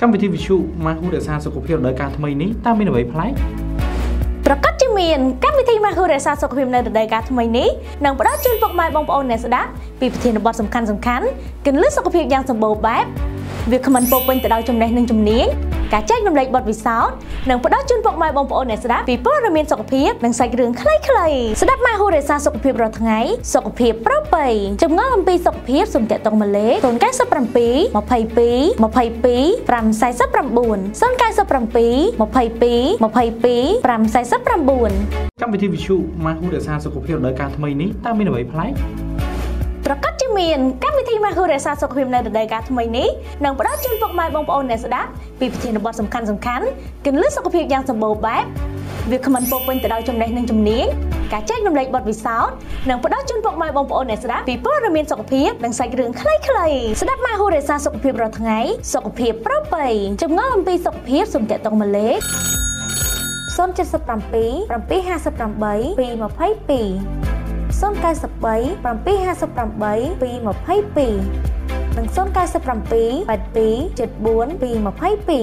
Trong viết visu mà hữu để xa sự cổ phiếu đời cả thay ní ta mới được phải ประกาศจะมีการวิธีมาคือเรื่องสุขภาพในเดือนการทำไมนี้นางประดับจุนพวกไม้บองปอนในสดาปีประเทศบทสำคัญกินเลือดสุขภาพอย่างสมบูรณ์แบบviệcมันโปเป็นแต่ดาวจมในหนึ่งจมนี้การแจ้งนำเล็กบทวิสาว์นางประดับจุนพวกไม้บองปอนในสดาปีเพื่อระเมียนสุขภาพนางใส่เรื่องคล้ายๆสดับมาคือเรื่องสุขภาพเราทั้งไงสุขภาพเปล่าไปจำเงาลำปีสุขภาพสมเด็จตรงมาเล็กส่วนการสับปรำปีมาภัยปีปรำใส่สับปรำบุญส่วนการสับปรำปีมาภัยปีปรำใส่สับปรำบุญ trong viết visu mà hữu để xa sự cổ phiếu đời cả thay ní ta mới được phải ประกาศจะมีการวิธีมาคือเรื่องสุขภาพในเดือนการทำไมนี้นางประดับจุนพวกไม้บองปอนในสดาปีประเทศบทสำคัญกินเลือดสุขภาพอย่างสมบูรณ์แบบviệcมันโปเป็นแต่ดาวจมในหนึ่งจมนี้การแจ้งนำเล็กบทวิสาว์นางประดับจุนพวกไม้บองปอนในสดาปีเพื่อระเมียนสุขภาพนางใส่เรื่องคล้ายๆสดับมาคือเรื่องสุขภาพเราทั้งไงสุขภาพเปล่าไปจำเงาลำปีสุขภาพสมเด็จตรงมาเล็กส้น70 ปี50 ปีมาภัยปีส้น93 ปี50 ปีมาภัยปีหนึ่งส้น93 ปี8 ปี74 ปีมาภัยปี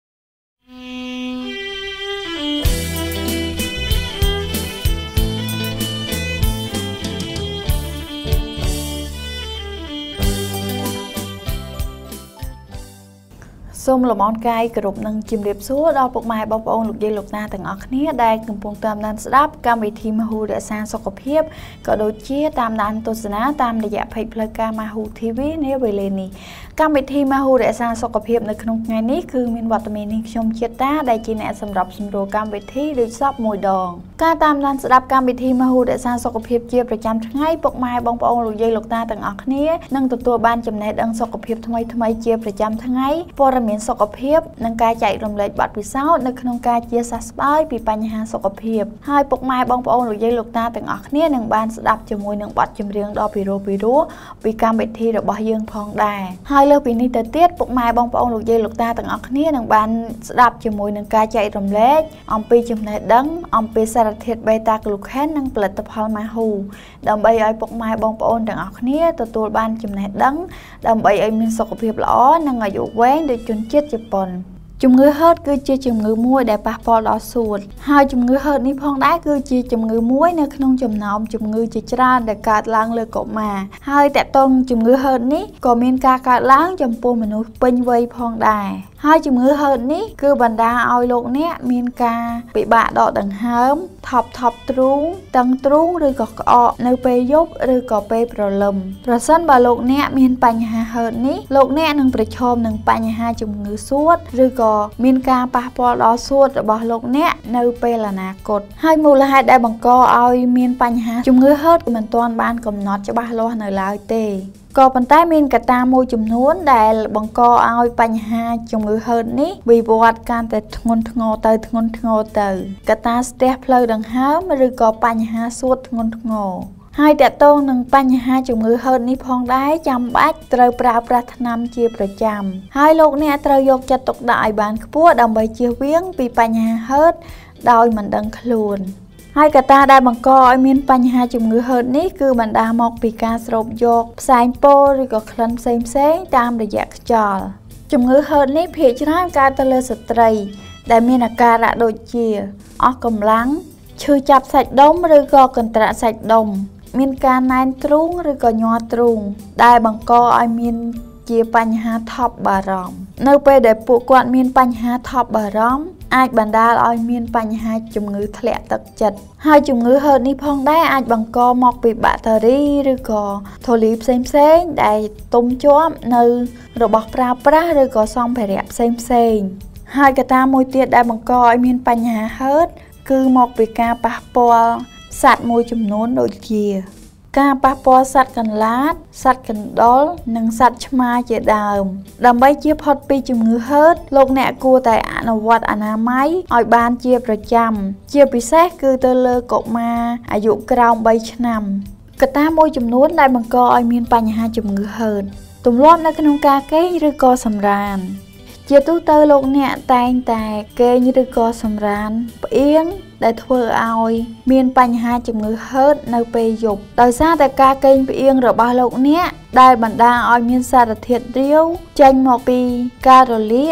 ส้มหลมอนไก่กระดูกนังจิมเรียบซัวดอกปกไม้บองปองลูกเยลูกนาต่างออกนี้ได้กำปงตามนันสดับการวิธีมาหูเดชาสุขภาพก็โดยเชี่ยตามนันตุสนาตามระยะภัยเพลกามาหูทีวีในเวลนี้การวิธีมาหูเดชาสุขภาพในขนมไงนี้คือมินวัตเมนิชมเชียต้าได้จีแนสำหรับสำรวจการวิธีโดยซอบมวยดองการตามนันสดับการวิธีมาหูเดชาสุขภาพเจียประจำทั้งไงปกไม้บองปองลูกเยลูกนาต่างออกนี้นั่งตัวบ้านจำแนกดังสุขภาพทำไมเจียประจำทั้งไงปรมีสุขภาพนังการใจรวมเลยบัดวิสาในขนมการเจียสัสบายปีปัญหาสุขภาพให้ปกไม้บองปองหรือยัยลูกตาต่างออกเนี่ยหนึ่งบานสดับจมูกหนึ่งบัดจมเรียงดอปีรู้ปีการเบ็ดทีดอกบอยยังพองได้ให้เลือกปีนี้แต่เตี้ยปกไม้บองปองหรือยัยลูกตาต่างออกเนี่ยหนึ่งบานสดับจมูกหนึ่งการใจรวมเล็กอมปีจมในดังอมปีสารเทศใบตากลุกแค่นั่งเปิดตะพอลมาหูดำใบไอปกไม้บองปองต่างออกเนี่ยตัวบานจมในดังดำใบไอมีสุขภาพล้อนั่งอายุแหวนโดยจนเจ็ดจะปนจุ่มเงือเฮิร์ดคือจีจุ่มเงือมวยได้ปะปอดอสูดหายจุ่มเงือเฮิร์ดนี่พองได้คือจีจุ่มเงือมวยในขนมจุ่มน้ำจุ่มเงือจีจราได้การล้างเลยกบมาหายแต่ตรงจุ่มเงือเฮิร์ดนี่ก็มีการล้างจำปูมนุษย์เป็นไวพองได้หายจุ่มเงือเฮิร์ดนี่คือบรรดาเอาโลกเนี้ยมีการปีบะดอกดังเฮิมทับตรุงตังตรุงหรือก็ออกในเปยบหรือก็เปยประลมประสันบาโลกเนี้ยมีปัญหาเฮิร์ดนี่โลกเนี้ยหนึ่งประชมหนึ่งปัญหาจุ่มเงือสวดหรือก็มีการปะปอดอสูดบาโลกเนี้ยในเปยละนากดให้มูลให้ได้บังกอเอามีปัญหาจุ่มเงือเฮิร์ดเหมือนตอนบ้านกำนอดจะบาโลในลาวเตก็ปันใต้มีนกระตามวยจุ่มนู้นได้บังกอเอาปัญหาจุ่มเงือเฮิร์ดนี้วิวัฒน์การแต่งนงอเตยงนงอเตยกระตาสเตปเพลดังเฮิร์มหรือก็ปัญหาสวดงนงอให้แต่โต้หนึ่งปัญหาจุ่มเงือเฮิร์ดนี้พองได้จำบัดเตยปราปรัตนำเจียประจำให้โลกเนี่ยเตยยกจะตกได้บานขบวนดำใบเจียเวียงปีปัญหาเฮิร์ดดอยมันดังคลูนให้กระตาได้บังกอไอมีนปัญหาจุ่มเงือเฮิร์ดนี้คือบรรดาหมอกปีการสรบโยกสายโปหรือก็คลันเซมตามระยะจอลจุ่มเงือเฮิร์ดนี้เพียรร่างการตะเลสตรีได้มีอาการโดยเจียออกกำลังชื่อจับใส่ดมหรือก็กันตระใส่ดมมีการนายตรุงหรือก็ยอตรุงได้บังกอไอมีนเจียปัญหาท็อปบารอมในไปได้ปวดกวาดมีนปัญหาท็อปบารอมอาจบรรดาเอามีนปัญหาจุ่มเงือทะเลตักจัดให้จุ่มเงือเฮิร์ดนี่พองได้อาจบังกอมอกปีแบตเตอรี่หรือก็โทรลีเซมได้ตุ้มจ้วมในระบบปราหรือก็ซองแผลเซมให้กระตามวยเตียได้บังกอไอมีนปัญหาเฮิร์ดคือมอกปีกาปะปอลสัตว์มวยจุ่มโน้นโดยเกียการปะปอสัตว์กันลาดสัตว์กันดอลนังสัตว์ชมาเจดามดำใบเจียพอดปีจุ่มเงือเฮิร์ดโลกแหนกูแต่อนุวัตอนามัยอ่อยบานเจียประจำเจียพิเศษคือเตเลกบมาอายุกราวใบชนำกระตามวยจุ่มโน้นได้บังกอไอมีนปัญหาจุ่มเงือเฮิร์ดตุ่มรอบในขนมกาเกยหรือก็สำราญเจียตู้เตอโลกเนี่ยแต่เกยหรือก็สำราญเอียงได้ทั่วเอามีนปัญหาจุ่มเงือเฮิร์ดในเปยบโดยซาแต่กาเกยเอียงระบาโลกเนี่ยได้บรรดาเอามีนสารเทียดเดียวเจนหมอกปีการโรเลีย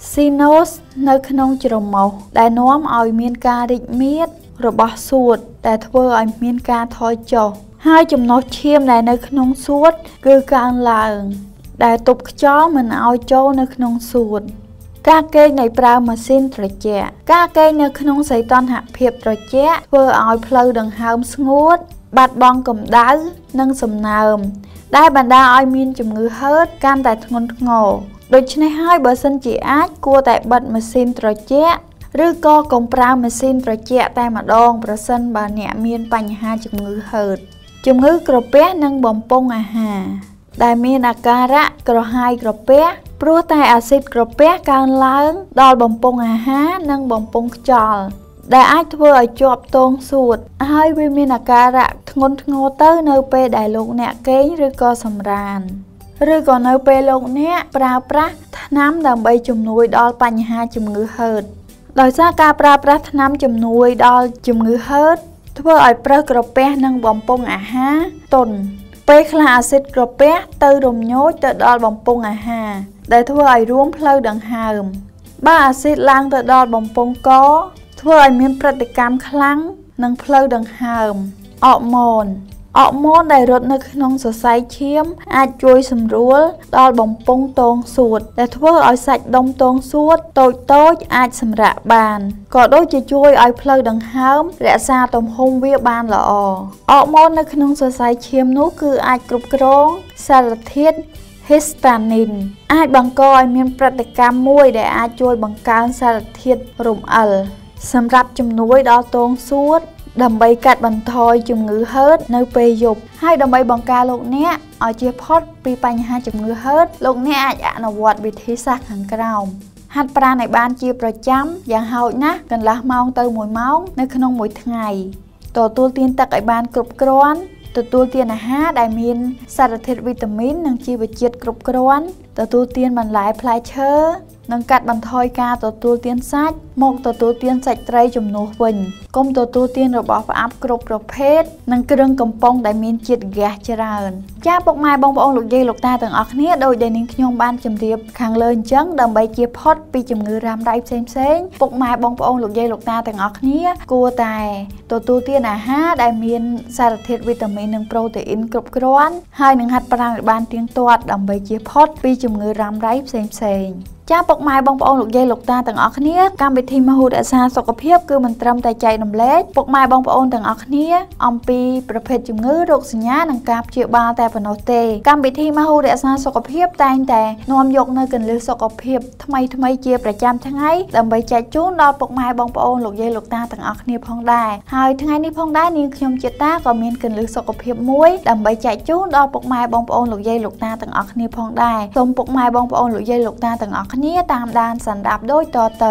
Sinus នៅក្នុងច្រមុះដែលនាំឲ្យមានការរីកមាឌរបស់សួតដែលធ្វើឲ្យមានការថយចុះហើយចំណុះឈាមដែលនៅក្នុងសួតគឺកើនឡើងដែលទប់ខ្យល់មិនឲ្យចូលនៅក្នុងសួតការកេងនៃប្រើម៉ាស៊ីនត្រជាក់ការកេងនៅក្នុងសីតុណ្ហភាពត្រជាក់ធ្វើឲ្យផ្លូវដង្ហើមស្ងួតបាត់បង់កម្ដៅនិងសំណើមដែលបណ្ដាលឲ្យមានជំងឺហឺតកាន់តែធ្ងន់ធ្ងរដូច្នេះហើយបើសិនជាអាចគួរតែបិទម៉ាស៊ីនត្រជាក់ឬក៏កុំប្រើម៉ាស៊ីនត្រជាក់តែម្ដងប្រសិនបើអ្នកមានបញ្ហាជំងឺហឺតជំងឺក្រពះនិងបំពង់អាហារដែលមានអាការៈក្រហាយក្រពះព្រោះតែអាស៊ីតក្រពះកើនឡើងដល់បំពង់អាហារនិងបំពង់ខ្យល់ដែលអាចធ្វើឲ្យជាប់ទងសួតហើយវាមានអាការៈធ្ងន់ធ្ងរទៅនៅពេលដែលលោកអ្នកគេងឬក៏សម្រានឬក៏នៅពេលលោកអ្នកប្រើប្រាស់ថ្នាំដើម្បីជំនួយដល់បញ្ហាជំងឺហឺតដោយសារការប្រើប្រាស់ថ្នាំជំនួយដល់ជំងឺហឺតធ្វើឲ្យប្រឹសក្រពះនិងបំពង់អាហារទន់ពេលខ្លះអាស៊ីតក្រពះទៅរំញោចទៅដល់បំពង់អាហារដែលធ្វើឲ្យរួមផ្លូវដង្ហើមបើអាស៊ីតឡើងទៅដល់បំពង់កធ្វើឲ្យមានប្រតិកម្មខ្លាំងនឹងផ្លូវដង្ហើមអរម៉ូនដែលរត់នៅក្នុងសរសៃឈាមអាចជួយសម្រួលដល់បំពង់ទងសួតដែលធ្វើឲ្យសាច់ដុំទងសួតតូចអាចសម្រាកបានក៏ដូចជាជួយឲ្យផ្លូវដង្ហើមរក្សាទំហំវាបានល្អអរម៉ូននៅក្នុងសរសៃឈាមនោះគឺអាចគ្រប់គ្រងសារធាតុ histamine អាចបង្កឲ្យមានប្រតិកម្មមួយដែលអាចជួយបង្កើនសារធាតុរំអិលសម្រាប់ជំនួយដល់ទងសួតដើម្បីកាត់បន្ថយជំងឺហឺតនៅពេលយប់ហើយដើម្បីបង្ការលោកអ្នកឲ្យជៀសផុតពីបញ្ហាជំងឺហឺតលោកអ្នកអាចអនុវត្តវិធីសាស្ត្រខាងក្រោមហាត់ប្រាណឲ្យបានជាប្រចាំយ៉ាងហោចណាស់កន្លះម៉ោងទៅ1ម៉ោងនៅក្នុងមួយថ្ងៃទទួលទានទឹកឲ្យបានគ្រប់គ្រាន់ទទួលទានអាហារដែលមានសារធាតុវីតាមីននិងជីវជាតិគ្រប់គ្រាន់ទទួលទានបន្លែផ្លែឈើនិងកាត់បន្ថយការទទួលទានសាច់មកទទួលទានសាច់ត្រីជំនួសវិញកុំទទួលទានរបស់ផ្អាប់គ្រប់ប្រភេទនិងគ្រឿងកំប៉ុងដែលមានជាតិហ្គាសច្រើនចា៎ពុកម៉ែបងប្អូនលោកយាយលោកតាទាំងអស់គ្នាដោយដែលនាងខ្ញុំបានជម្រាបខាងលើអញ្ចឹងដើម្បីជៀសផុតពីជំងឺរ៉ាំរ៉ៃផ្សេងពុកម៉ែបងប្អូនលោកយាយលោកតាទាំងអស់គ្នាគួរតែទទួលទានអាហារដែលមានសារធាតុវីតាមីននិងប្រូតេអ៊ីនគ្រប់គ្រាន់ហើយនឹងហាត់ប្រាណឲ្យបានទៀងទាត់ដើម្បីជៀសផុតពីជំងឺរ៉ាំរ៉ៃផ្សេងចាពុកម៉ែបងប្អូនលោកយាយលោកតាទាំងអស់គ្នាកម្មវិធីមហូរក្សាសុខភាពគឺមិនត្រឹមតែចែករំលែកពុកម៉ែបងប្អូនទាំងអស់គ្នាអំពីប្រភេទជំងឺរោគសញ្ញានិងការព្យាបាលតែប៉ុណ្ណោះទេកម្មវិធីមហូរក្សាសុខភាពតែងតែនាំយកនៅគន្លឹះសុខភាពថ្មីជាប្រចាំថ្ងៃដើម្បីចែកជូនដល់ពុកម៉ែបងប្អូនលោកយាយលោកតាទាំងអស់គ្នាផងដែរហើយថ្ងៃនេះផងដែរនាងខ្ញុំជាតាក៏មានគន្លឹះសុខភាពមួយដើម្បីចែកជូនដល់ពុកម៉ែបងប្អូនលោកយាយលោកតាទាំងអស់គ្នាផងដែរសូមពុកម៉ែបងប្អូនលោកយាយលោកតាទាំងអស់គ្នាតាមដានសម្រាប់ដូចតទៅ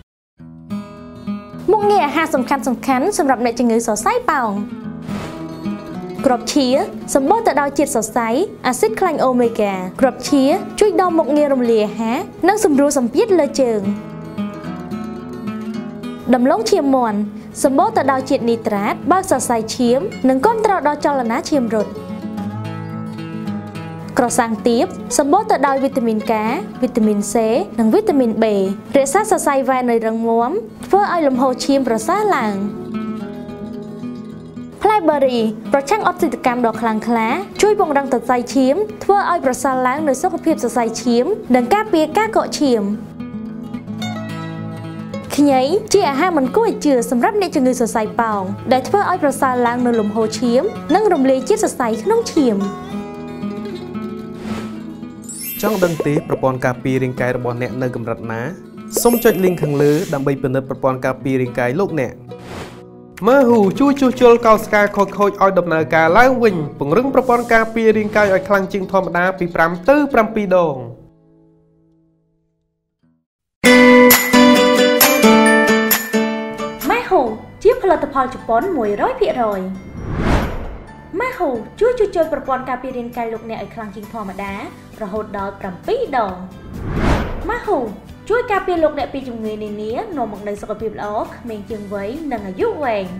មុខងារអាហារសំខាន់សម្រាប់អ្នកជំងឺសរសៃប៉ោងគ្រាប់ឈៀសម្បូរទៅដោយជាតិសរសៃអាស៊ីតខ្លាញ់អូមេហ្គាគ្រាប់ឈៀជួយដល់មុខងាររំលាយអាហារនិងសម្រួលសម្ពាធលើជើងដំឡូងឈាមមាន់សម្បូរទៅដោយជាតិនីត្រាតបើកសរសៃឈាមនិងគាំទ្រដល់ចលនាឈាមរត់ក្រសាំងទាបសម្បូរទៅដោយវីតាមីន K វីតាមីន C និងវីតាមីន B រក្សាសរសៃវ៉ែនឲ្យរឹងមាំធ្វើឲ្យលំហូរឈាមប្រសើរឡើងផ្លែប៊ឺរីប្រឆាំងអុកស៊ីតកម្មដ៏ខ្លាំងក្លាជួយពង្រឹងសរសៃឈាមធ្វើឲ្យប្រសើរឡើងនូវសុខភាពសរសៃឈាមនិងការពារការកកឈាមខ្ញីជាអាហារមិនគួរឲ្យជឿសម្រាប់អ្នកជំងឺសរសៃប៉ោងដែលធ្វើឲ្យប្រសើរឡើងនូវលំហូរឈាមនិងរំលាយជាតិសរសៃក្នុងឈាមចង់ដឹងទេប្រព័ន្ធការពាររាងកាយរបស់អ្នកនៅកម្រិតណាសូមចុច link ខាងលើដើម្បីពិនិត្យប្រព័ន្ធការពាររាងកាយលោកអ្នកមើហ៊ូជួយជួសជុលកោសិកាខូចៗឲ្យដំណើរការឡើងវិញពង្រឹងប្រព័ន្ធការពាររាងកាយឲ្យខ្លាំងជាងធម្មតាពី5ទៅ7ដងម៉ែហ៊ូជាផលិតផលជប៉ុន 100%ម៉ាហ៊ូជួយជួសជុលប្រព័ន្ធការពាររាងកាយលោកអ្នកឲ្យខ្លាំងជាងធម្មតារហូតដល់7ដងម៉ាហ៊ូជួយការពារលោកអ្នកពីជំងឺនានានាំមកនូវសុខភាពល្អក្មេងជាងវ័យនិងអាយុវែង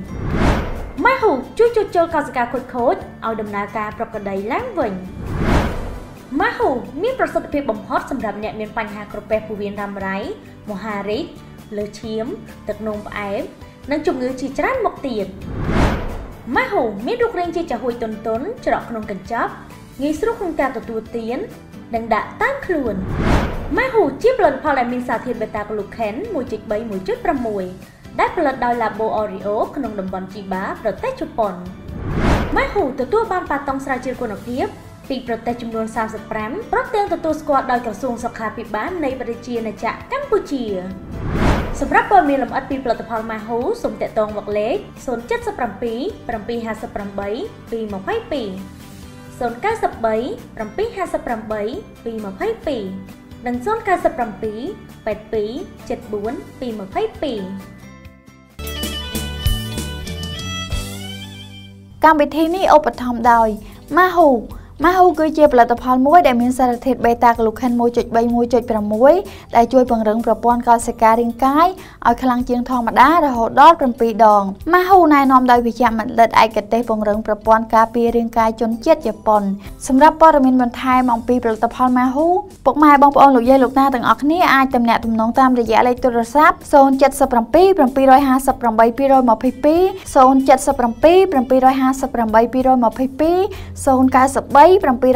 ម៉ាហ៊ូជួយជួសជុលកោសិកាខូចៗឲ្យដំណើរការប្រក្រតីឡើងវិញម៉ាហ៊ូមានប្រសិទ្ធភាពបំផុតសម្រាប់អ្នកមានបញ្ហាក្រពះពោះវៀនរ៉ាំរ៉ៃមហារីកលើឈាមទឹកនោមផ្អែមនិងជំងឺជាច្រើនមុខទៀតម៉ាហ៊ូមានរូបរាងជាចាហួយទន់ៗច្រកក្នុងកញ្ចប់ងាយស្រួលក្នុងការទទួលទាននិងដាក់តាមខ្លួនម៉ាហ៊ូជាផលិតផលដែលមានសារធាតុបេតាក្លូខេន 1.3 1.6 ដែលផលិតដោយ Labo Oreo ក្នុងតំបន់ជីបាប្រទេសជប៉ុនម៉ាហ៊ូទទួលបានប៉ាតុងស្រាវជ្រាវគុណភាពពីប្រទេសចំនួន35ព្រមទាំងទទួលស្គាល់ដោយក្រសួងសុខាភិបាលនៃប្រជាណាចក្រកម្ពុជាសម្រាប់ព័ត៌មានលម្អិតពីផលិតផលម៉ាហ៊ូសូមទាក់ទងមកលេខ077 758 222 093 758 222 និង097 82 74 222 កម្មវិធីនេះឧបត្ថម្ភដោយម៉ាហ៊ូគឺជាផលិតផលមួយដែលមានសារធាតុបេតាក្លូខេន 1.3 1.6 ដែលជួយពង្រឹងប្រព័ន្ធកោសិការាងកាយឲ្យខ្លាំងជាងធម្មតារហូតដល់7ដងម៉ាហ៊ូណែនាំដោយវិជ្ជបណ្ឌិតឯកទេសពង្រឹងប្រព័ន្ធការពាររាងកាយជនជាតិជប៉ុនសម្រាប់ព័ត៌មានបន្ថែមអំពីផលិតផលម៉ាហ៊ូពុកម៉ែបងប្អូនលោកយាយលោកតាទាំងអស់គ្នាអាចទំនាក់ទំនងតាមរយៈលេខទូរស័ព្ទ077 758 222 077 758 222 093 758 222 093 758 222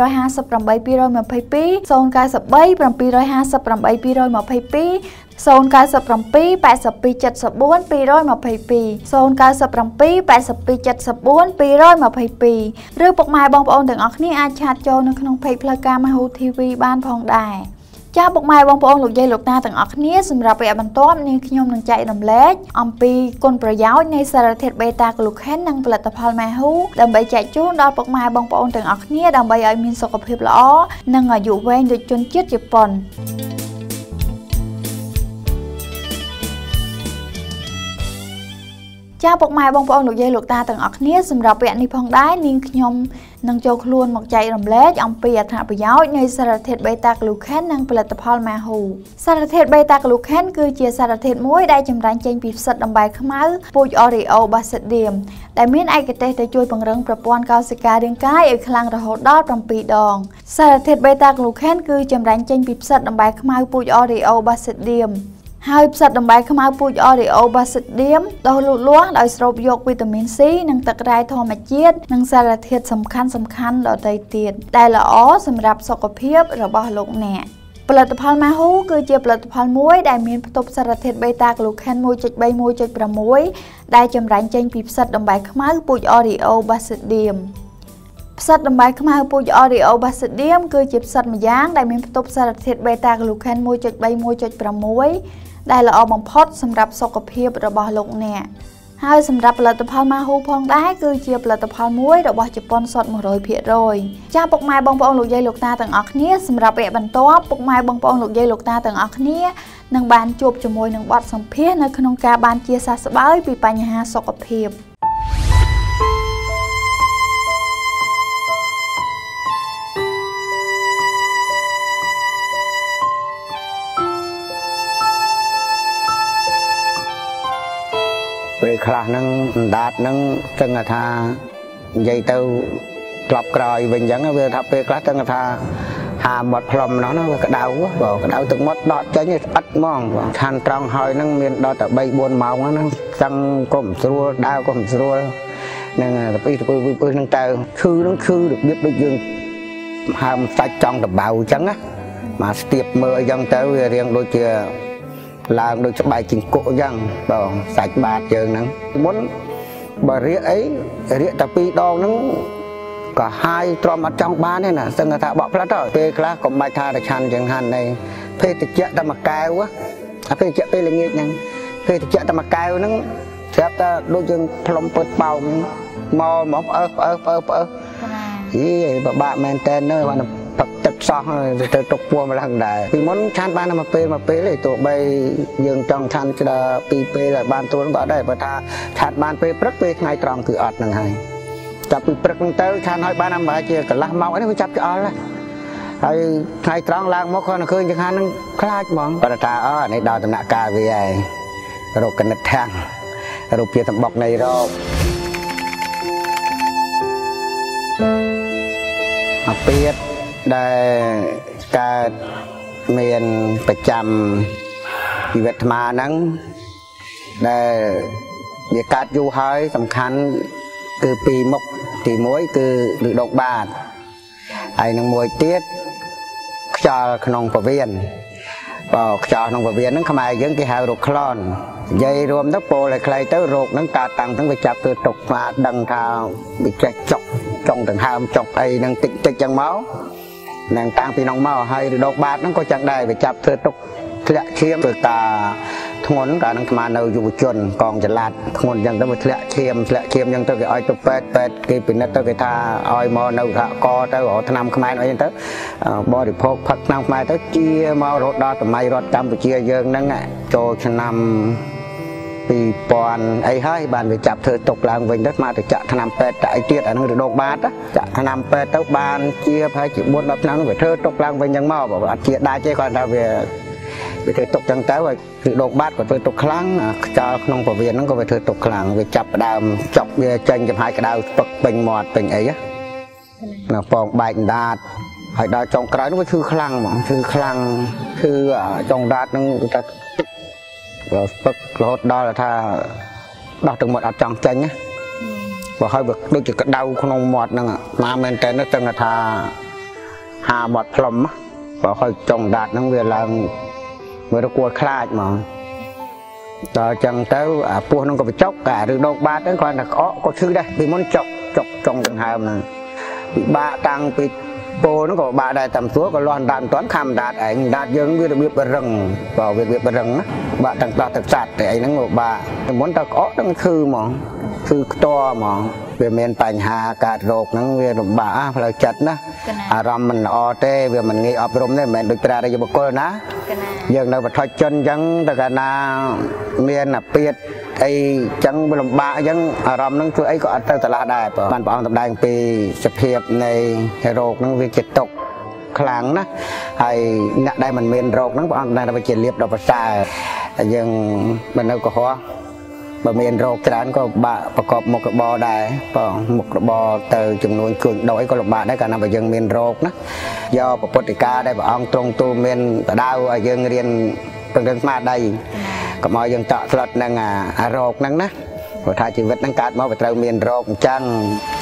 097 8274 222 097 8274 222ឬពុកម៉ែបងប្អូនទាំងអស់គ្នាអាចឆាតចូលនៅក្នុង page ផ្លូវការ Mahu TV បានផងដែរចាពុកម៉ែបងប្អូនលោកយាយលោកតាទាំងអស់គ្នាសម្រាប់វគ្គបន្ទាប់នាងខ្ញុំនឹងចែករំលែកអំពីគុណប្រយោជន៍នៃសារធាតុបេតាក្លូខេននិងផលិតផលម៉ាហ៊ូដើម្បីចែកជូនដល់ពុកម៉ែបងប្អូនទាំងអស់គ្នាដើម្បីឲ្យមានសុខភាពល្អនិងអាយុវែងដូចជនជាតិជប៉ុនចាពុកម៉ែបងប្អូនលោកយាយលោកតាទាំងអស់គ្នាសម្រាប់វគ្គនេះផងដែរនាងខ្ញុំនឹងចូលខ្លួនមកចែករំលែកអំពីអត្ថប្រយោជន៍នៃសារធាតុបេតាក្លូខេននិងផលិតផលម៉ាហ៊ូសារធាតុបេតាក្លូខេនគឺជាសារធាតុមួយដែលចម្រាញ់ចេញពីផ្សិតដំបែខ្មៅពូជ Oreo Basidium ដែលមានឯកទេសទៅជួយពង្រឹងប្រព័ន្ធកោសិការាងកាយឲ្យខ្លាំងរហូតដល់7ដងសារធាតុបេតាក្លូខេនគឺចម្រាញ់ចេញពីផ្សិតដំបែខ្មៅពូជ Oreo Basidiumហើយផ្សិតដំបែខ្មៅពូជ Oreo Basidium ដុះលូតលាស់ដោយស្រូបយកវីតាមីន C និងទឹករ៉ែធម្មជាតិនិងសារធាតុសំខាន់ដទៃទៀតដែលល្អសម្រាប់សុខភាពរបស់លោកអ្នកផលិតផលម៉ាហ៊ូគឺជាផលិតផលមួយដែលមានផ្ទុកសារធាតុបេតាក្លូខេន 1.3 1.6 ដែលចម្រាញ់ចេញពីផ្សិតដំបែខ្មៅពូជ Oreo Basidiumផ្សិតដំបែខ្មៅពូជ Oreo Basidium គឺជាផ្សិតម្យ៉ាងដែលមានផ្ទុកសារធាតុបេតាក្លូខេន 1.3 1.6 ដែលល្អបំផុតសម្រាប់សុខភាពរបស់លោកអ្នកហើយសម្រាប់ផលិតផលម៉ាហ៊ូផងដែរគឺជាផលិតផលមួយរបស់ជប៉ុនសុទ្ធ 100% ចាពុកម៉ែបងប្អូនលោកយាយលោកតាទាំងអស់គ្នាសម្រាប់វគ្គបន្ទាប់ពុកម៉ែបងប្អូនលោកយាយលោកតាទាំងអស់គ្នានឹងបានជួបជាមួយនឹងបទសម្ភាសន៍នៅក្នុងការបានជាសះស្បើយពីបញ្ហាសុខភាពពេលខ្លះហ្នឹងអណ្ដាតហ្នឹងចឹងថានិយាយទៅក្លប់ក្រោយវិញអញ្ចឹងវាថាពេលខ្លះចឹងថាហាមាត់ផ្លុំនោះវាក្តៅបើក្តៅទឹកមាត់ដកចេញស្អិតហ្មងឆានត្រង់ហើយហ្នឹងមានដល់តែ 3-4 ម៉ោងហ្នឹងចឹងក៏មិនស្រួលដើរក៏មិនស្រួលហ្នឹងទៅពីហ្នឹងទៅឈឺហ្នឹងឈឺរបៀបដូចយើងហើមសាច់ចង់ដបៅអញ្ចឹងណាមកស្ទាបមើលអញ្ចឹងទៅវារៀងដូចជាឡើងដូចស្បែកជង្គក់អញ្ចឹងបងសាច់បាតយើងហ្នឹងមុនបើរៀកអីរៀកតែ2ដងហ្នឹងក៏ហាយទ្រាំអត់ចង់បានទេណាសឹងថាបកផ្លាត់ទៅពេលខ្លះក៏មិនបាច់ថាតែឆាន់ចឹងហាន់នៃភេទជ្ជៈតែមួយកែវអាភេទជ្ជៈពេលល្ងាចហ្នឹងភេទជ្ជៈតែមួយកែវហ្នឹងស្រាប់តែដូចយើងផ្លុំពើប៉ោងមកផ្អើហីពិបាកមែនតើនៅបានទឹកសោះទៅទុកពោះម្ល៉េះដែរពីមុនឆានបានតែមួយពេលទេទោះបីយើងចង់ឆានក្តា2ពេលឲ្យបានទួលក៏ដែរបើថាឆានបានពេលព្រឹកពេលថ្ងៃត្រង់គឺអត់ហ្នឹងហើយចាប់ពីព្រឹកហ្នឹងទៅឆានឲ្យបានតែប្រហែលជាកន្លះម៉ោងនេះវាចាប់ឆ្អល់ហើយថ្ងៃត្រង់ឡើងមកគាត់ឃើញចង្ហាន់ហ្នឹងខ្លាចហ្មងគាត់ថានេះដល់ដំណាក់កាលវាហើយរោគកណិតធាំងរូបជាសម្បុកនៃរោគអាពៀតដែលកើតមានប្រចាំជីវិតអាត្មាហ្នឹងដែលវាកើតយូរហើយសំខាន់គឺពីរមុខទី1គឺឬដកបាតហើយនឹងមួយទៀតខ្យល់ក្នុងពវៀនខ្យល់ក្នុងពវៀនហ្នឹងខ្មែរយើងគេហៅរោគក្លន់និយាយរួមទៅពោលឲ្យខ្លីទៅរោគហ្នឹងកើតតាំងទៅវាចាប់គឺទុកស្មាដឹងថាវាចេះចុកចង់ដង្ហើមចុកអីហ្នឹងតិចតិចចឹងមកនឹងតាំងពីក្នុងមកហើយរោគបាតហ្នឹងក៏ចឹងដែរវាចាប់ធ្វើទុកធ្លាក់ឈាមទៅតាធ្ងន់កាលនឹងស្មាននៅយុវជនកងចល័តធ្ងន់ចឹងទៅវាធ្លាក់ឈាមចឹងទៅគេឲ្យទៅពេទ្យគេពិនិត្យទៅគេថាឲ្យមកនៅសហកទៅរកថ្នាំខ្មែរអីចឹងទៅបរិភោគផឹកថ្នាំខ្មែរទៅជាមករហូតដល់សម័យរដ្ឋកម្ពុជាយើងហ្នឹងចូលឆ្នាំ2000អីហើយបានវាចាប់ធ្វើទុកឡើងវិញទៅមកទៅចាក់ថ្នាំពេទ្យតែអីទៀតអានឹងរោគបាតចាក់ថ្នាំពេទ្យទៅបានជាប្រហែលជា4-10ឆ្នាំនោះវាធ្វើទុកឡើងវិញចឹងមកអត់ជាដាច់ទេគាត់ថាវាធ្វើទុកចឹងទៅហើយគឺរោគបាតក៏ធ្វើទុកខ្លាំងខ្យល់ក្នុងពវៀនហ្នឹងក៏វាធ្វើទុកខ្លាំងវាចាប់ដើមចុកវាចេញចំហាយក្តៅស្ពឹកពេញមាត់ពេញអីណាពងបែកដាតហើយដល់ចុងក្រោយនោះវាឈឺខ្លាំងហ្មងឈឺខ្លាំងគឺចុងដាតហ្នឹងតែស្ពឹករហូតដល់ថាដោះទឹកមាត់អត់ចង់ចេញណាបើហើយវាដូចជាក្តៅក្នុងមាត់ហ្នឹងមកមែនតើនឹងទាំងថាហាមាត់ផ្លុំបើហើយចុងដាតហ្នឹងវាឡើងវារគួរខ្លាចហ្មងដល់ចឹងទៅអាពោះហ្នឹងក៏បចុកឬដកបាតទៅគ្រាន់តែក្អកក៏ឈឺដែរពីមុនចុកចុងដង្ហើមហ្នឹងពិបាកតាំងពីពោហ្នឹងក៏បាក់ដែរតាមសួរក៏លាស់ដាតមិនទាន់ខំដាតឯងដាតយើងវារបៀបបរឹងបើវារបៀបបរឹងណាបាក់ទាំងដោះទឹកសាច់តែអីហ្នឹងក៏បាក់ពីមុនទៅក្អកហ្នឹងឈឺហ្មងឈឺខ្ទាស់ហ្មងវាមានបញ្ហាកើតរោគហ្នឹងវាលំបាកផ្លូវចិត្តណាអារម្មណ៍មិនល្អទេវាមិនងាយអប់រំទេមិនមែនដូចប្រារយបុគ្គលណាយើងនៅបឋមជនអញ្ចឹងតែកាលណាមានអាពាធអីចឹងវាលំបាកអញ្ចឹងអារម្មណ៍ហ្នឹងធ្វើអីក៏អត់ទៅឆ្លាស់ដែរបានព្រះអង្គសម្ដែងពីសភាពនៃរោគហ្នឹងវាជាទុក្ខខ្លាំងណាហើយអ្នកដែលមិនមានរោគហ្នឹងព្រះអង្គសម្ដែងថាវាជាលៀបដ៏ប្រសើរយើងមិននៅកុហកបើមានរោគច្រើនក៏បាក់ប្រកបមុខរបរដែរបងមុខរបរទៅចំនួនជួញដូរអីក៏លំបាកដែរកាលណាបើយើងមានរោគណាយកពុទ្ធិកាដែលព្រះអង្គទ្រង់ទូលមានបដៅឲ្យយើងរៀនពង្រឹងស្មារតីកុំឲ្យយើងតក់ស្លុតនឹងអារោគហ្នឹងណាព្រោះថាជីវិតហ្នឹងកើតមកវាត្រូវមានរោគអញ្ចឹង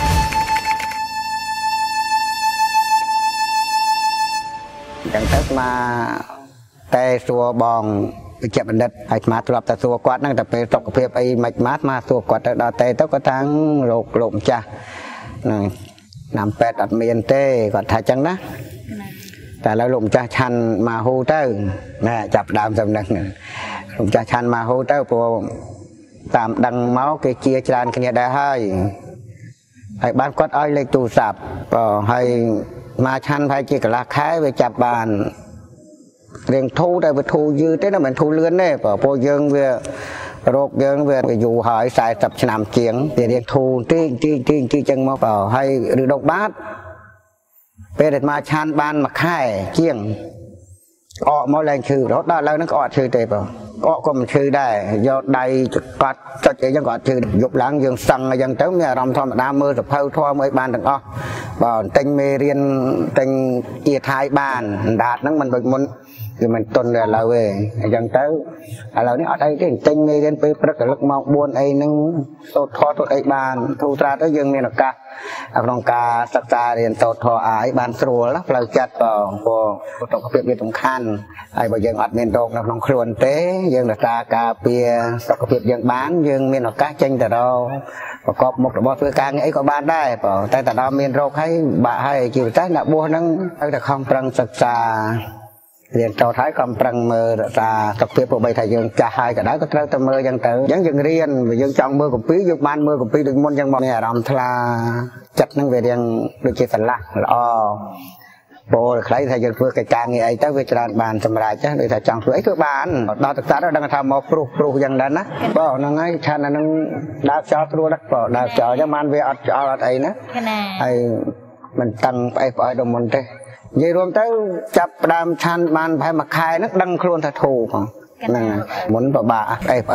ទៅស្មាតែសួរបងវិជ្ជបណ្ឌិតហើយស្មាធ្លាប់តែសួរគាត់ហ្នឹងតែពេលសុខភាពអីមិនម៉ាត់ស្មាសួរគាត់ទៅដល់តែទៅគាត់ថារោគលោកម្ចាស់ហ្នឹងណាំពេទ្យអត់មានទេគាត់ថាអញ្ចឹងណាតែឥឡូវលោកម្ចាស់ឆាន់មកហូទៅណែចាប់ដើមសំណឹងលោកម្ចាស់ឆាន់មកហូទៅព្រោះតាមដឹងមកគេជាច្រើនគ្នាដែរហើយបានគាត់ឲ្យលេខទូរស័ព្ទហើយមកឆាន់ប្រហែលជាកន្លះខែវាចាប់បានរៀងធូរតែវាធូរយឺទេណាមិនធូរលឿនទេព្រោះយើងវារោគយើងវាយូរហើយ40ឆ្នាំជាងវារៀងធូរទីចឹងមកហើយឬដកបាតពេលដែលមកឆាន់បានមួយខែជាងក្អកមកឡើងឈឺរហូតដល់ឥឡូវហ្នឹងក្អកឈឺទេក្អកក៏មិនឈឺដែរយកដៃកត់ចុចអីចឹងក៏អត់ឈឺយប់ឡើងយើងសឹងអីចឹងទៅមានអារម្មណ៍ធម្មតាមើលសភៅធម៌មើលបានទាំងអស់បន្ទិញមេរៀនទិញជាថាយបានដាតហ្នឹងមិនដូចមុនគឺមិនទន់ដល់ឥឡូវទេអញ្ចឹងទៅឥឡូវនេះអត់អីទេទិញមេរៀនពេលព្រឹករលឹកម៉ោង4អីហ្នឹងសូត្រធម៌សូត្រអីបានធូរស្រាលទៅយើងមានឱកាសក្នុងការសិក្សារៀនសូត្រធម៌អីបានស្រួលផ្លូវចិត្តព្រោះសុខភាពវាសំខាន់ហើយបើយើងអត់មានរោគនៅក្នុងខ្លួនទេយើងរក្សាការពារសុខភាពយើងបានយើងមានឱកាសចេញទៅរកប្រកបមុខរបរធ្វើការងារអីក៏បានដែរតែដល់មានរោគហើយបាក់ហើយជាពិសេសអ្នកបួសហ្នឹងត្រូវតែខំប្រឹងសិក្សារៀនចូលហើយក៏ប្រឹងមើលរក្សាសុខភាពព្រោះបីថាយើងចាស់ហើយក៏ដោយក៏ត្រូវតែមើលអញ្ចឹងទៅអញ្ចឹងយើងរៀនយើងចង់មើលកម្ពីយើងបានមើលកម្ពីដូចមុនអញ្ចឹងមកមានអារម្មណ៍ថ្លាចិត្តហ្នឹងវារៀងដូចជាស្រឡះល្អពោលខ្លីថាយើងធ្វើកិច្ចការងារអីទៅវាច្រើនបានសម្រេចណាដូចថាចង់ធ្វើអីគឺបានដល់ទឹកសាត់ដឹងថាមកព្រុសអញ្ចឹងដែរណាហ្នឹងហើយឆានអាហ្នឹងដើរចោលស្រួលណាស់ដើរចោលអញ្ចឹងបានវាអត់ចោលអត់អីណាហើយមិនតឹងផ្អែកដល់មុនទេនិយាយរួមទៅចាប់ផ្ដើមឆាន់បានប្រហែលមួយខែហ្នឹងដឹងខ្លួនថាធូរហ្នឹងមុនពិបាកផ្អើ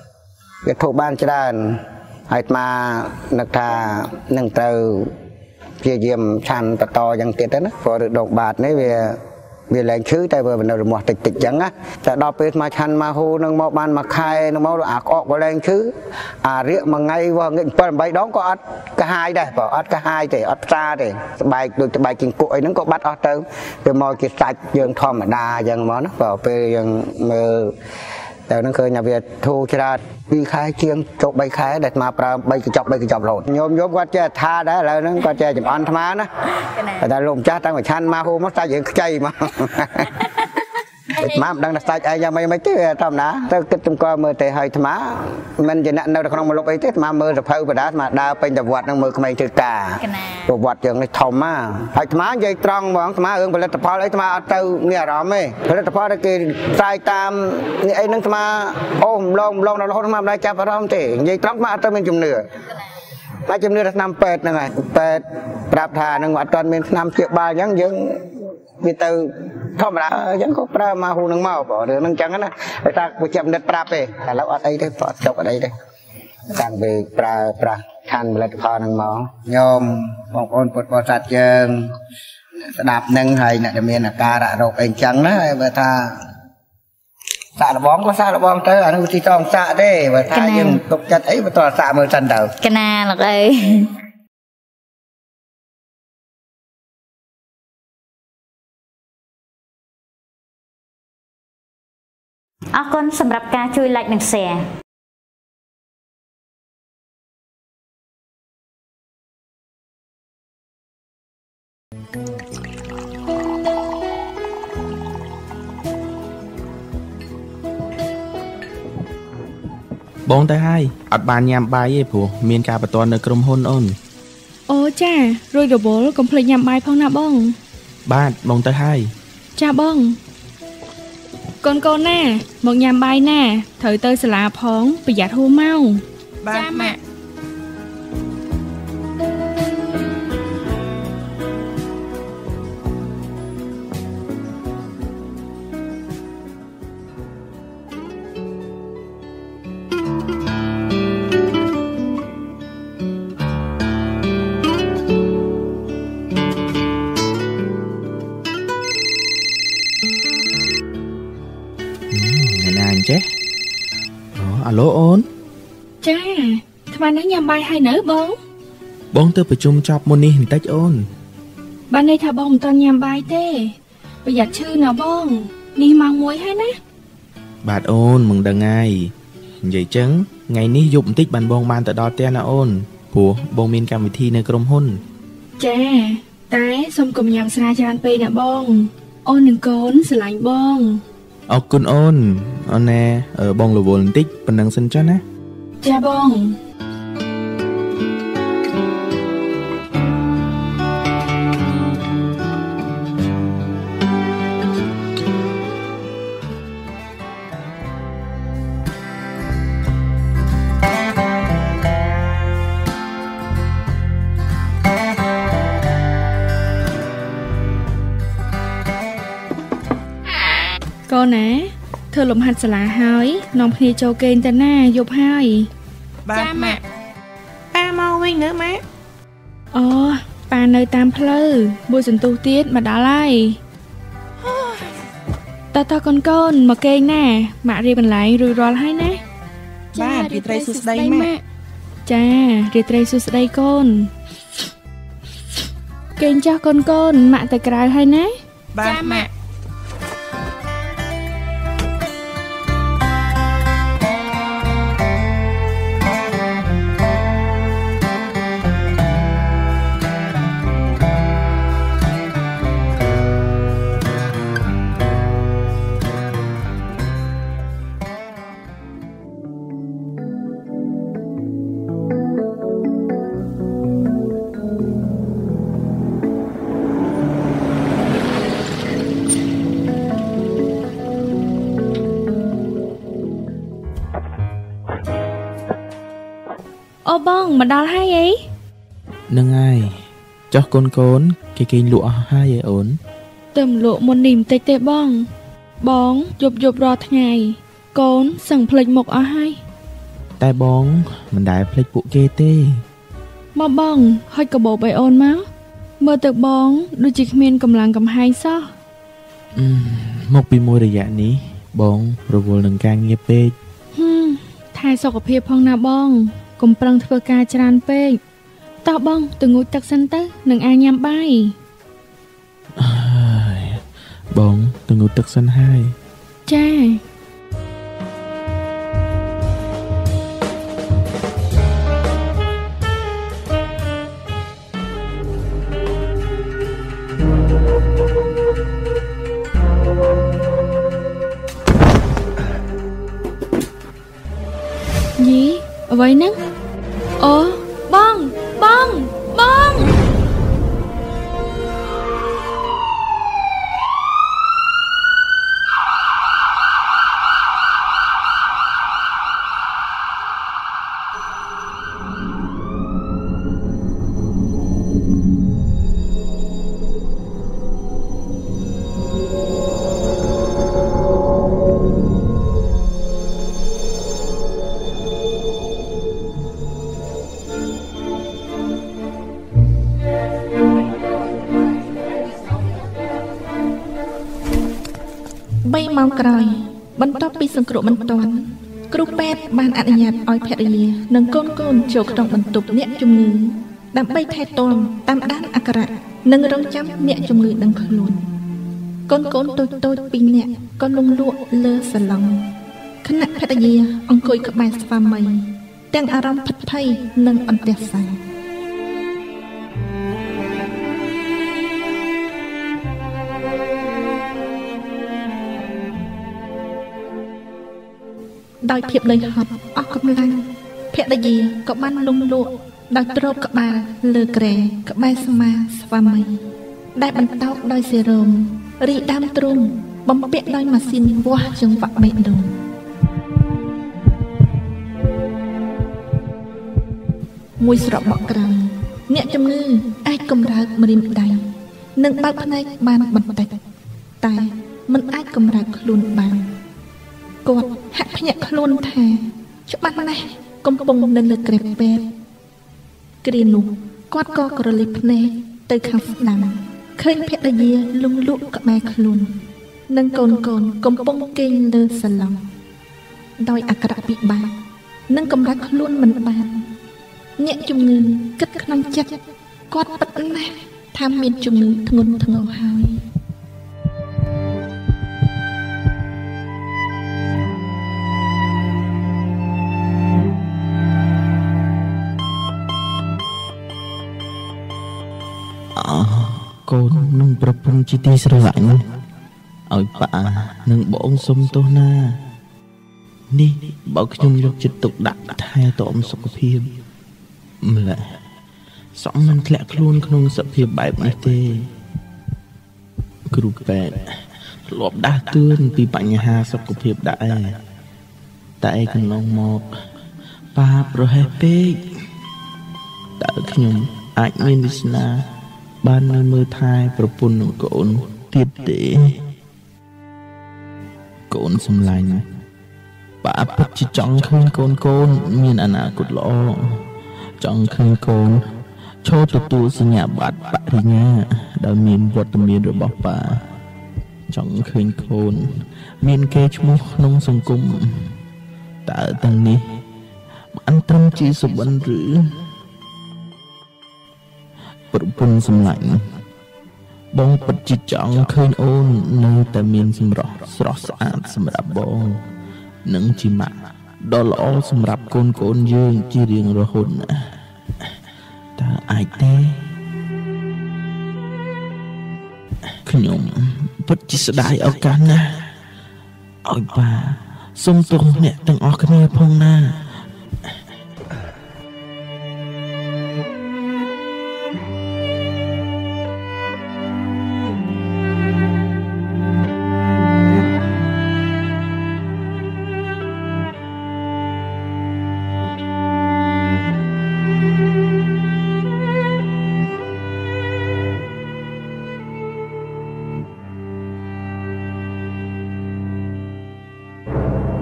វាធូរបានច្រើនហើយមកនឹកថានឹងត្រូវព្យាយាមឆាន់តយ៉ាងទៀតទៅណាព្រោះរដូវបាតនេះវាឡើងឈឺតែវានៅរមាស់តិចចឹងណាតែដល់ពេលមកឆាន់មកហូរនឹងមកបានមួយខែនឹងមកអាក្អកក៏ឡើងឈឺអារៀកមួយថ្ងៃវាងឹក7 8ដងក៏អត់កាហាយដែរបើអត់កាហាយទេអត់ផ្សាទេស្បែកដូចស្បែកជង្គក់អីហ្នឹងក៏បាត់អស់ទៅវាមកជាសាច់យើងធម្មតាចឹងមកណាបើពេលយើងមើលតែហ្នឹងឃើញថាវាធូរច្រើន2ខែជាងចុះ3ខែដែលមកប្រើ3កញ្ចប់រហូតញោមគាត់ចេះថាដែរឥឡូវហ្នឹងគាត់ចេះចំអន់ថ្មណាតែលោកម្ចាស់តាំងពីឆាន់មកហូរមកសាច់យើងខ្ចីមកម៉ាំដឹងថាសាច់ឯងយ៉ាងម៉េចទេធម្មតាទៅគិតចំកមើលទេហើយថ្មមិនជាអ្នកនៅក្នុងមលុបអីទេថ្មមើលសភៅបដាថ្មដើរពេញទៅវត្តហ្នឹងមើលក្មេងធ្វើការប្រវត្តិយើងនេះធំណាហើយថ្មនិយាយត្រង់ហ្មងថ្មរឿងផលិតផលអីថ្មអត់ទៅមានអារម្មណ៍ទេផលិតផលដែលគេផ្សាយតាមនេះអីហ្នឹងថ្មអូម្លងដល់រហូតថ្មមិនដែរចាប់អារម្មណ៍ទេនិយាយត្រង់ថ្មអត់ទៅមានជំនឿតែជំនឿថាឆ្នាំពេទ្យហ្នឹងហើយពេទ្យប្រាប់ថាហ្នឹងអត់ទាន់មានឆ្នាំព្យាបាលអញ្ចឹងយើងវាទៅធម្មតាអញ្ចឹងក៏ប្រើមកហូរនឹងមកបងរឿងហ្នឹងអញ្ចឹងណាតែថាវិជ្ជាបណ្ឌិតប្រាប់ទេឥឡូវអត់អីទេអត់ចុកអត់អីទេតាំងពីប្រើប្រាស់ឋានផលិតផលហ្នឹងមកញោមបងប្អូនពុទ្ធបរិស័ទយើងស្ដាប់នឹងហើយអ្នកដែលមានអាការៈរោគអីអញ្ចឹងណាបើថាសាក់លបងក៏សាក់លបងទៅអានោះទីតងសាក់ទេបើថាយើងទុកចិត្តអីបើតើសាក់មើលសិនទៅកណាលោកអើយអរគុណសម្រាប់ការជួយ like និង share បងទៅហើយអត់បានញ៉ាំបាយទេព្រោះមានការបន្ទាន់នៅក្រុមហ៊ុនអូនអូចារួយរវល់កុំភ្លេចញ៉ាំបាយផងណាបងបាទបងទៅហើយចាបងកូនណាមកញ៉ាំបាយណាត្រូវទៅសាលាផងប្រយ័ត្នហួសម៉ោងបាទម៉ាក់ចេះអាឡូអូនចាថ្មនេះញ៉ាំបាយហើយនៅបងទៅប្រជុំចប់មុននេះបន្តិចអូនបានន័យថាបងមិនទាន់ញ៉ាំបាយទេប្រយ័ត្នឈឺណាបងនេះម៉ោង1ហើយណាបាទអូនមិនដឹងហើយនិយាយចឹងថ្ងៃនេះយប់បន្តិចបានបងបានទៅដល់ផ្ទះណាអូនព្រោះបងមានកម្មវិធីនៅក្រុមហ៊ុនចាតែសូមកុំញ៉ាំស្រាច្រើនពេកណាបងអូននិងកូនស្រឡាញ់បងអរគុណអូនណែបងរវល់បន្តិចប៉ុណ្ណឹងសិនចុះណាចាបងកូនណាធ្វើលំហាត់សាលាហើយនាំគ្នាចូលគេងទៅណាយប់ហើយបាទម៉ាក់ប៉ាមកវិញនៅម៉ាក់អូប៉ានៅតាមផ្លូវមួយសន្ទុះទៀតមកដល់ហើយតើកូនមកគេងណាម៉ាក់រៀបបន្លែងរួចរាល់ហើយណាបាទរាត្រីសួស្ដីម៉ាក់ចារាត្រីសួស្ដីកូនគេងចាស់កូនម៉ាក់ទៅក្រៅហើយណាបាទម៉ាក់អូបងមកដល់ហើយអីនឹងហើយចុះកូនគេគេងលក់អស់ហើយឯអូនទៅលក់មុននេះបន្តិចទេបងយប់រាល់ថ្ងៃកូនសឹងភ្លេចមុខអស់ហើយតែបងមិនដែលភ្លេចពួកគេទេមកបងហុចកាបូបឲ្យអូនមកមើលទៅបងដូចជាគ្មានកម្លាំងកំហែងសោះមកពីមួយរយៈនេះបងរវល់នឹងការងារពេកថែសុខភាពផងណាបងកុំប្រឹងធ្វើការច្រើនពេកតោះបងទៅងូតទឹកសិនទៅនឹងអាចញ៉ាំបាយបងទៅងូតទឹកសិនហើយចាយីអ្វីហ្នឹងអូបង 3 ម៉ោងក្រោយបន្ទាប់ពីសង្គ្រោះបន្ទាន់គ្រូពេទ្យបានអនុញ្ញាតឲ្យភរិយានិងកូនចូលក្នុងបន្ទប់អ្នកជំងឺដើម្បីថែទាំតាមដានអាការៈនិងរងចាំអ្នកជំងឺដឹងខ្លួនកូនតូច2នាក់ក៏លំលក់លើសាឡុងខណៈភរិយាអង្គុយក្បែរស្វាមីទាំងអារម្មណ៍ភិតភ័យនិងអន្ទះសារដោយភាពនឿយហត់អស់កម្លាំងភរិយាក៏បានលំលក់ដោយទ្រពក្បាលលើគ្រែក្បែរស្មាស្វាមីដែលបន្តោកដោយសេរ៉ូមរីដើមទ្រូងបំពាក់ដោយម៉ាស៊ីនវាស់ចង្វាក់បេះដូងមួយស្របក្រោយអ្នកជំងឺអាចកម្រើកម្រាមដៃនិងបើកភ្នែកបានបន្តិចតែមិនអាចកម្រើកខ្លួនបានគាត់ហាក់ភ្ញាក់ខ្លួនថាច្បាស់ណាស់កំពុងនៅលើក្រែពេទ្យគ្រានោះគាត់ក៏ក្រឡេកភ្នែកទៅខាងស្ដាំឃើញភរិយាលំលក់ក្បែរខ្លួននិងកូនកំពុងគេងលើសាឡុងដោយអាការៈពិបាកនិងកម្រើកខ្លួនមិនបានអ្នកជំងឺគិតក្នុងចិត្តគាត់ពិតណាស់ថាមានជំងឺធ្ងន់ធ្ងរហើ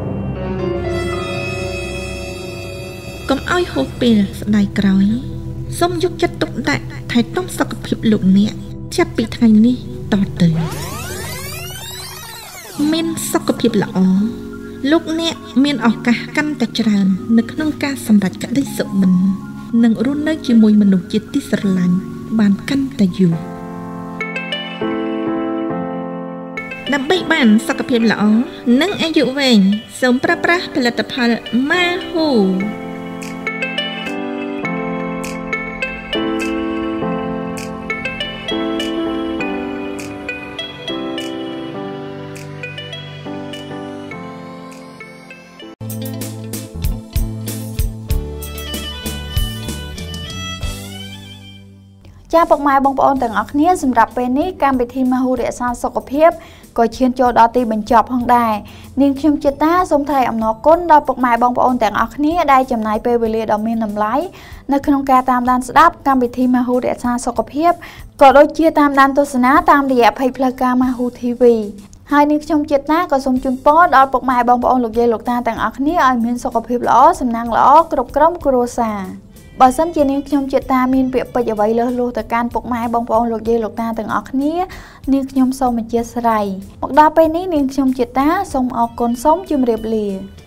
កុំឲ្យហួសពេលស្ដាយក្រោយសូមយកចិត្តទុកដាក់ថែទាំសុខភាពលោកអ្នកចាប់ពីថ្ងៃនេះតទៅមានសុខភាពល្អលោកអ្នកមានឱកាសកាន់តែច្រើននៅក្នុងការសម្រេចក្តីសុបិននិងរស់នៅជាមួយមនុស្សជាទីស្រឡាញ់បានកាន់តែយូរដើម្បីបានសុខភាពល្អនិងអាយុវែងសូមប្រើប្រាស់ផលិតផល Mahu ចាពុកម៉ែបងប្អូនទាំងអស់គ្នាសម្រាប់ពេលនេះកម្មវិធីមហូរក្សាសុខភាពក៏ឈានចូលដល់ទីបញ្ចប់ផងដែរនាងខ្ញុំជាតាសូមថ្លែងអំណរគុណដល់ពុកម៉ែបងប្អូនទាំងអស់គ្នាដែលចំណាយពេលវេលាដ៏មានតម្លៃនៅក្នុងការតាមដានស្ដាប់កម្មវិធីមហូរក្សាសុខភាពក៏ដូចជាតាមដានទស្សនាតាមរយៈเพจផ្លូវការ Mahu TV ហើយនាងខ្ញុំជាតាក៏សូមជូនពរដល់ពុកម៉ែបងប្អូនលោកយាយលោកតាទាំងអស់គ្នាឲ្យមានសុខភាពល្អសំណាងល្អគ្រប់ក្រុមគ្រួសារបើសិនជានាងខ្ញុំជាតាមានពាក្យពេចន៍អ្វីលើសលួសទៅកាន់ពុកម៉ែបងប្អូនលោកយាយលោកតាទាំងអស់គ្នានាងខ្ញុំសូមអធិស្ឋានមកដល់ពេលនេះនាងខ្ញុំជាតាសូមអរគុណសូមជម្រាបលា